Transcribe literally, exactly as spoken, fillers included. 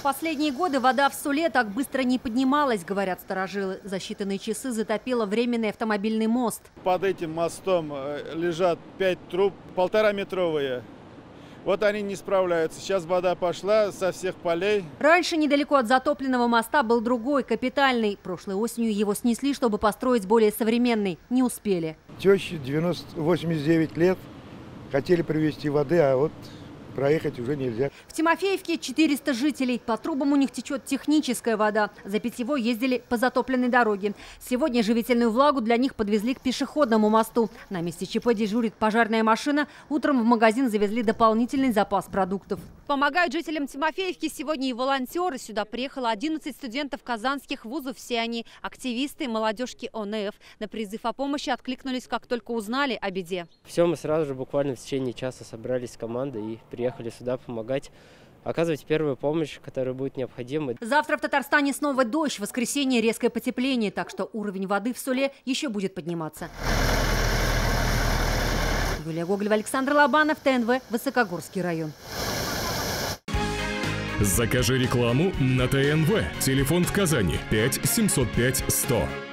В последние годы вода в Суле так быстро не поднималась, говорят старожилы. За считанные часы затопило временный автомобильный мост. Под этим мостом лежат пять труб, полтораметровые. Вот они не справляются. Сейчас вода пошла со всех полей. Раньше недалеко от затопленного моста был другой, капитальный. Прошлой осенью его снесли, чтобы построить более современный. Не успели. Теще девяносто, восемьдесят девять лет. Хотели привезти воды, а вот проехать уже нельзя. В Тимофеевке четыреста жителей. По трубам у них течет техническая вода. За питьевой ездили по затопленной дороге. Сегодня живительную влагу для них подвезли к пешеходному мосту. На месте ЧП дежурит пожарная машина. Утром в магазин завезли дополнительный запас продуктов. Помогают жителям Тимофеевки сегодня и волонтеры. Сюда приехало одиннадцать студентов казанских вузов. Все они активисты молодежки О Н Ф. На призыв о помощи откликнулись, как только узнали о беде. Все, мы сразу же буквально в течение часа собрались с командой и приехали сюда помогать, оказывать первую помощь, которая будет необходима. Завтра в Татарстане снова дождь, в воскресенье резкое потепление, так что уровень воды в Суле еще будет подниматься. Юлия Гоголева, Александр Лобанов, Т Н В, Высокогорский район. Закажи рекламу на Т Н В. Телефон в Казани пять семьсот пять сто.